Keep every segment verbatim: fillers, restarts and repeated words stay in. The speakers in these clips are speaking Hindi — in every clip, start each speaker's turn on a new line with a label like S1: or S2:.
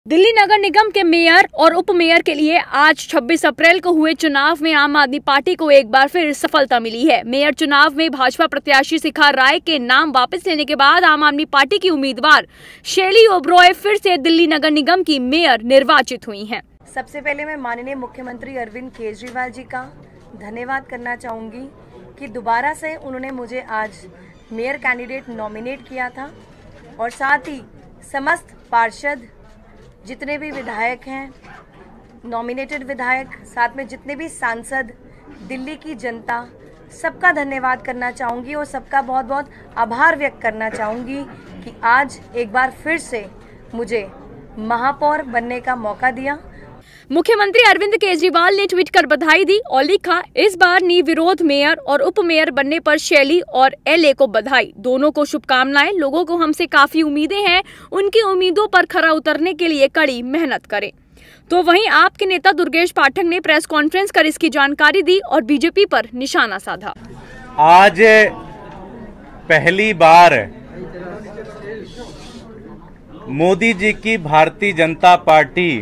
S1: दिल्ली नगर निगम के मेयर और उप मेयर के लिए आज छब्बीस अप्रैल को हुए चुनाव में आम आदमी पार्टी को एक बार फिर सफलता मिली है। मेयर चुनाव में भाजपा प्रत्याशी शिखा राय के नाम वापस लेने के बाद आम आदमी पार्टी की उम्मीदवार शैली ओबरॉय फिर से दिल्ली नगर निगम की मेयर निर्वाचित हुई हैं।
S2: सबसे पहले मैं माननीय मुख्यमंत्री अरविंद केजरीवाल जी का धन्यवाद करना चाहूँगी कि दोबारा से उन्होंने मुझे आज मेयर कैंडिडेट नॉमिनेट किया था और साथ ही समस्त पार्षद, जितने भी विधायक हैं, नॉमिनेटेड विधायक, साथ में जितने भी सांसद, दिल्ली की जनता, सबका धन्यवाद करना चाहूँगी और सबका बहुत बहुत आभार व्यक्त करना चाहूँगी कि आज एक बार फिर से मुझे महापौर बनने का मौका दिया।
S1: मुख्यमंत्री अरविंद केजरीवाल ने ट्वीट कर बधाई दी और लिखा, इस बार निर्विरोध मेयर और उप मेयर बनने पर शैली और एलए को बधाई। दोनों को शुभकामनाएं। लोगों को हमसे काफी उम्मीदें हैं, उनकी उम्मीदों पर खरा उतरने के लिए कड़ी मेहनत करें। तो वहीं आपके नेता दुर्गेश पाठक ने प्रेस कॉन्फ्रेंस कर इसकी जानकारी दी और बीजेपी पर निशाना साधा।
S3: आज पहली बार मोदी जी की भारतीय जनता पार्टी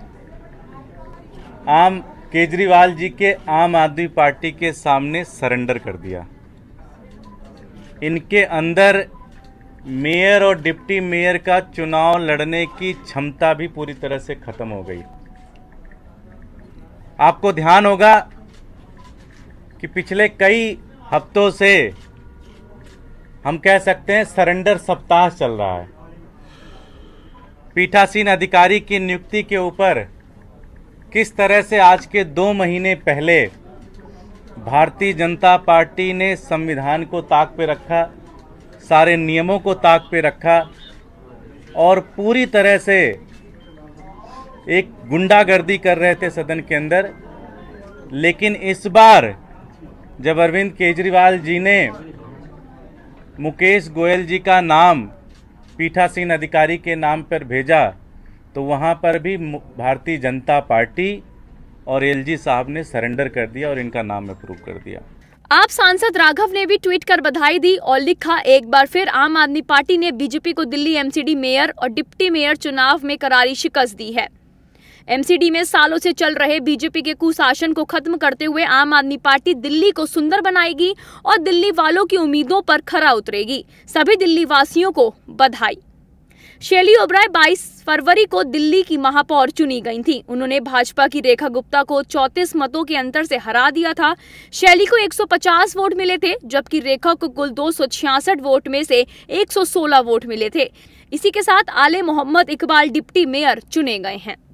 S3: आम केजरीवाल जी के आम आदमी पार्टी के सामने सरेंडर कर दिया। इनके अंदर मेयर और डिप्टी मेयर का चुनाव लड़ने की क्षमता भी पूरी तरह से खत्म हो गई। आपको ध्यान होगा कि पिछले कई हफ्तों से हम कह सकते हैं सरेंडर सप्ताह चल रहा है। पीठासीन अधिकारी की नियुक्ति के ऊपर किस तरह से आज के दो महीने पहले भारतीय जनता पार्टी ने संविधान को ताक पे रखा, सारे नियमों को ताक पे रखा और पूरी तरह से एक गुंडागर्दी कर रहे थे सदन के अंदर। लेकिन इस बार जब अरविंद केजरीवाल जी ने मुकेश गोयल जी का नाम पीठासीन अधिकारी के नाम पर भेजा तो वहां पर भी भारतीय जनता पार्टी और एलजी साहब ने सरेंडर कर दिया और इनका नाम अप्रूव कर दिया।
S1: आप सांसद राघव ने भी ट्वीट कर बधाई दी और लिखा, एक बार फिर आम आदमी पार्टी ने बीजेपी को दिल्ली एमसीडी मेयर और डिप्टी मेयर चुनाव में करारी शिकस्त दी है। एमसीडी में सालों से चल रहे बीजेपी के कुशासन को खत्म करते हुए आम आदमी पार्टी दिल्ली को सुंदर बनाएगी और दिल्ली वालों की उम्मीदों पर खरा उतरेगी। सभी दिल्ली वासियों को बधाई। शैली ओबरॉय बाईस फरवरी को दिल्ली की महापौर चुनी गई थी। उन्होंने भाजपा की रेखा गुप्ता को चौंतीस मतों के अंतर से हरा दिया था। शैली को एक सौ पचास वोट मिले थे, जबकि रेखा को कुल दो सौ छियासठ वोट में से एक सौ सोलह वोट मिले थे। इसी के साथ आले मोहम्मद इकबाल डिप्टी मेयर चुने गए हैं।